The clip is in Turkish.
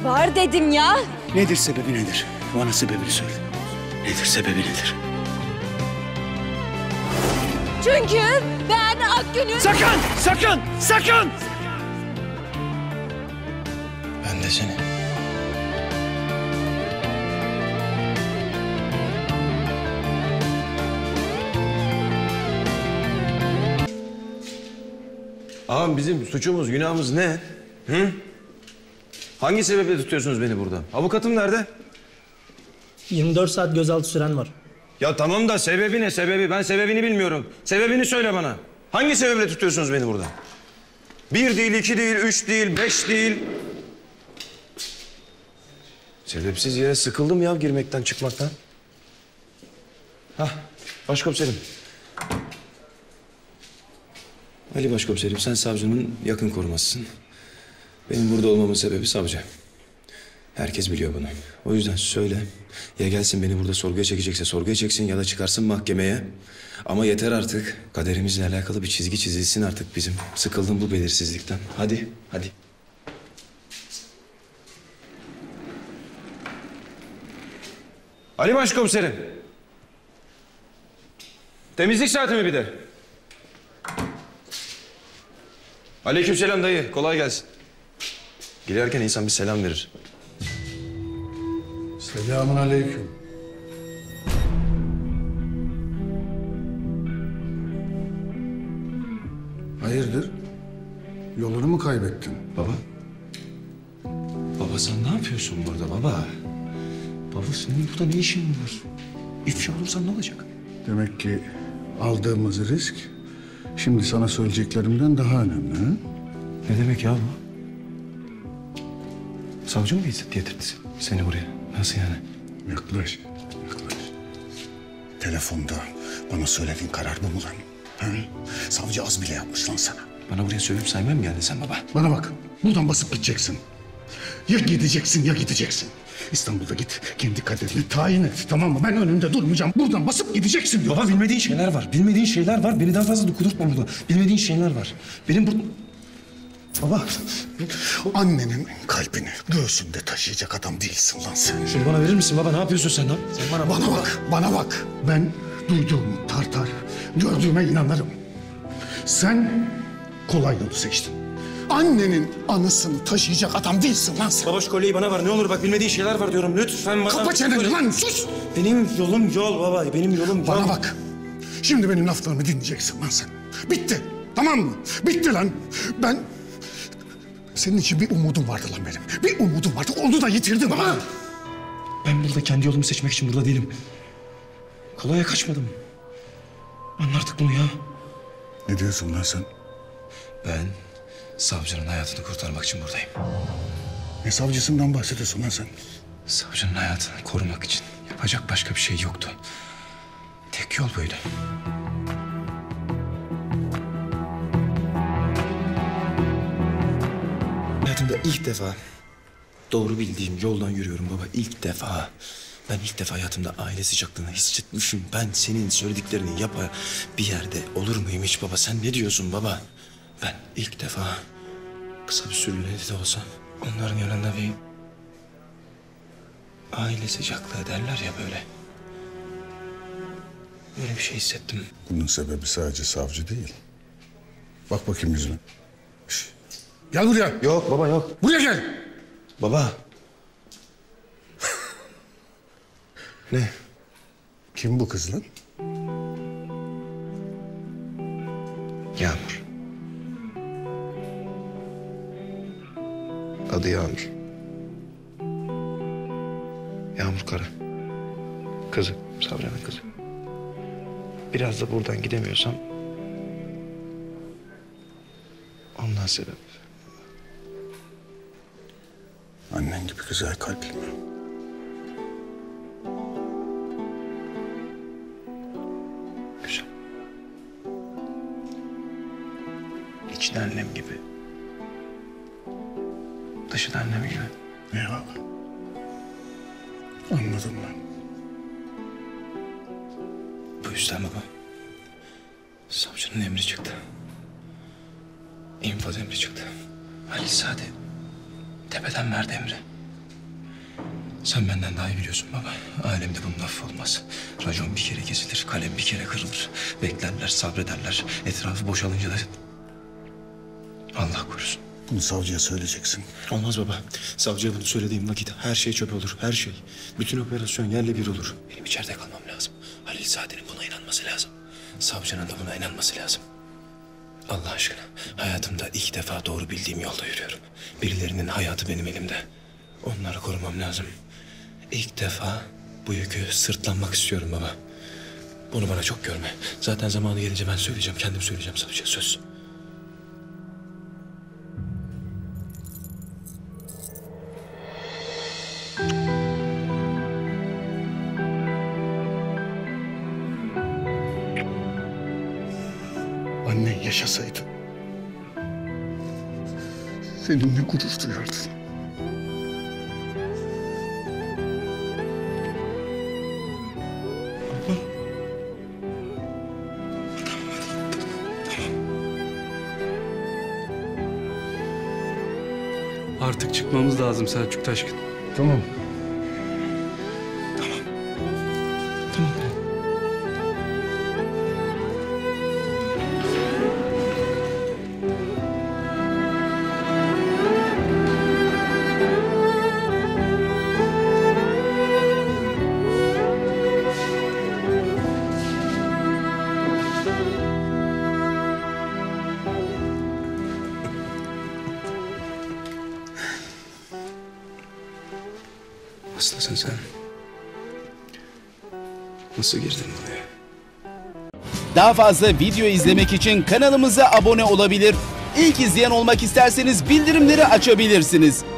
Var dedim ya. Nedir sebebi nedir? Bana sebebini söyle. Nedir sebebi nedir? Çünkü ben Akgün'ün... Sakın! Sakın! Sakın! Ben de seni. Ağam bizim suçumuz, günahımız ne? Hı? Hangi sebeple tutuyorsunuz beni burada? Avukatım nerede? 24 saat gözaltı süren var. Ya tamam da sebebi ne sebebi? Ben sebebini bilmiyorum. Sebebini söyle bana. Hangi sebeple tutuyorsunuz beni burada? 1 değil, 2 değil, 3 değil, 5 değil. Sebepsiz yere sıkıldım ya girmekten, çıkmaktan. Hah, başkomiserim. Ali başkomiserim, sen savcının yakın korumasısın. Benim burada olmamın sebebi savcı. Herkes biliyor bunu. O yüzden söyle. Ya gelsin beni burada sorguya çekecekse sorguya çeksin ya da çıkarsın mahkemeye. Ama yeter artık. Kaderimizle alakalı bir çizgi çizilsin artık bizim. Sıkıldım bu belirsizlikten. Hadi, hadi. Ali başkomiserim. Temizlik saati mi bir de? Aleykümselam dayı. Kolay gelsin. Girerken insan bir selam verir. Selamun aleyküm. Hayırdır? Yolunu mu kaybettin? Baba. Baba sen ne yapıyorsun burada baba? Baba senin burada ne işin var? İfşa olursan ne olacak? Demek ki aldığımız risk şimdi sana söyleyeceklerimden daha önemli. Ha? Ne demek ya bu? Savcı mı getirdi seni buraya? Nasıl yani? Yaklaş, yaklaş. Telefonda bana söylediğin karar bu mu lan? Ha? Savcı az bile yapmış lan sana. Bana buraya sövüp saymaya mı geldin sen baba? Bana bak, buradan basıp gideceksin. Ya gideceksin ya gideceksin. İstanbul'da git, kendi kaderini tayin et, tamam mı? Ben önünde durmayacağım, buradan basıp gideceksin diyor. Baba bilmediğin şeyler var, bilmediğin şeyler var. Beni daha fazla kudurtma burada. Bilmediğin şeyler var. Benim burada... Baba, annenin kalbini göğsünde taşıyacak adam değilsin lan sen. Şunu bana verir misin baba? Ne yapıyorsun sen lan? Sen Bana bak, bana bak. Ben duyduğumu tartar, gördüğüme inanırım. Sen kolay yolu seçtin. Annenin anısını taşıyacak adam değilsin lan sen. Baba şu kolyeyi bana ver. Ne olur bak bilmediğin şeyler var diyorum. Lütfen bana... Kapa çeneni lan, sus! Benim yolum yol baba. Benim yolum yol. Bana bak. Şimdi benim laflarımı dinleyeceksin lan sen. Bitti. Tamam mı? Bitti lan. Ben... Senin için bir umudum vardı lan benim. Bir umudum vardı. Onu da yitirdim ama... Ben burada kendi yolumu seçmek için burada değilim. Kolaya kaçmadım. Anla artık bunu ya. Ne diyorsun lan sen? Ben savcının hayatını kurtarmak için buradayım. Ne savcısından bahsediyorsun lan sen? Savcının hayatını korumak için yapacak başka bir şey yoktu. Tek yol buydu. Hayatımda ilk defa doğru bildiğim yoldan yürüyorum baba. İlk defa. Ben ilk defa hayatımda aile sıcaklığını hissetmişim. Ben senin söylediklerini yapar bir yerde olur muyum hiç baba? Sen ne diyorsun baba? Ben ilk defa kısa bir süreliğine de olsa onların yanında bir aile sıcaklığı derler ya böyle. Böyle bir şey hissettim. Bunun sebebi sadece savcı değil. Bak bakayım yüzüne. Şişt. Gel buraya. Yok baba yok. Buraya gel. Baba. Ne? Kim bu kız lan? Yağmur. Adı Yağmur. Yağmur Kara. Kızı, Sabri'nin kızı. Biraz da buradan gidemiyorsam... ondan sebep. Annen gibi güzel kalpli mi? Güzel. İçi de annem gibi. Dışı da annem gibi. Eyvallah. Anladım ben. Bu yüzden baba. Savcının emri çıktı. İnfaz emri çıktı. Ali Sade tepeden verdi emri. Sen benden daha iyi biliyorsun baba. Alemde bunun affı olmaz. Racon bir kere kesilir, kalem bir kere kırılır. Beklerler, sabrederler. Etrafı boşalınca da... Allah korusun. Bunu savcıya söyleyeceksin. Olmaz baba. Savcıya bunu söylediğim vakit her şey çöp olur, her şey. Bütün operasyon yerle bir olur. Benim içeride kalmam lazım. Halil Saadet'in buna inanması lazım. Savcının da buna inanması lazım. Allah aşkına, hayatımda ilk defa doğru bildiğim yolda yürüyorum. Birilerinin hayatı benim elimde. Onları korumam lazım. İlk defa bu yükü sırtlanmak istiyorum baba. Bunu bana çok görme. Zaten zamanı gelince ben söyleyeceğim, kendim söyleyeceğim savcıya, söz. Annen yaşasaydı seninle gurur duyardı. Artık çıkmamız lazım Selçuk Taşkın. Tamam. Nasılsın sen? Nasıl girdin buraya? Daha fazla video izlemek için kanalımıza abone olabilir. İlk izleyen olmak isterseniz bildirimleri açabilirsiniz.